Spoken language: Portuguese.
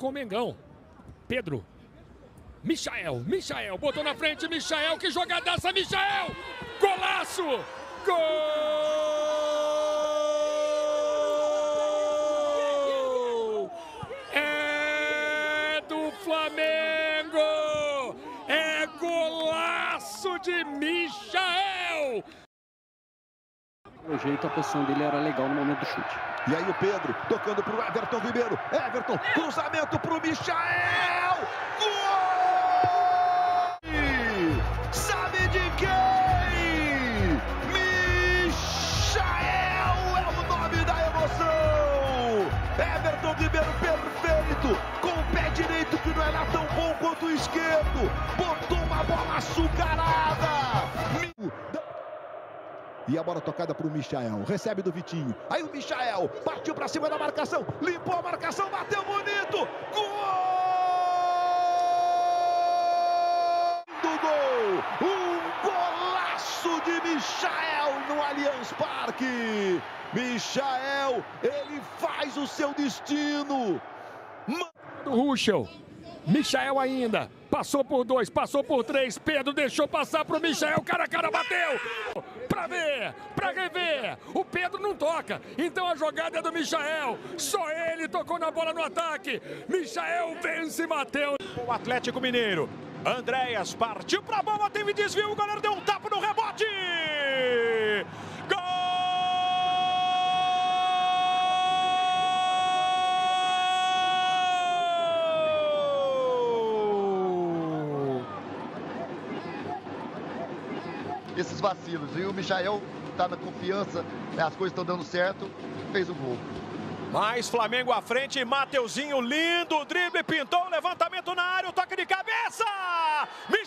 com o Mengão. Pedro. Michael, botou na frente, Michael, que jogadaça, Michael! Golaço! Gol! É do Flamengo! É golaço de Michael! O jeito, a posição dele era legal no momento do chute. E aí o Pedro, tocando pro Everton Ribeiro. Everton, cruzamento pro Michael! Gol! Sabe de quem? Michael é o nome da emoção! Everton Ribeiro perfeito, com o pé direito que não era tão bom quanto o esquerdo. Botou uma bola açucarada! E a bola tocada para o Michael, recebe do Vitinho. Aí o Michael partiu para cima da marcação, limpou a marcação, bateu bonito. Gol! Do gol! Um golaço de Michael no Allianz Parque. Michael, ele faz o seu destino. Do Ruschel. Michael ainda. Passou por 2, passou por 3. Pedro deixou passar pro Michael. Cara a cara, bateu. Pra ver, pra rever. O Pedro não toca. Então a jogada é do Michael. Só ele tocou na bola no ataque. Michael vence, Matheus. O Atlético Mineiro. Andréas partiu pra bola, teve desvio. O goleiro deu um tapa no rebote. Gol! Esses vacilos, e o Michael tá na confiança, né, as coisas estão dando certo, fez o gol. Mais Flamengo à frente, Mateuzinho, lindo drible, pintou, levantamento na área, o toque de cabeça!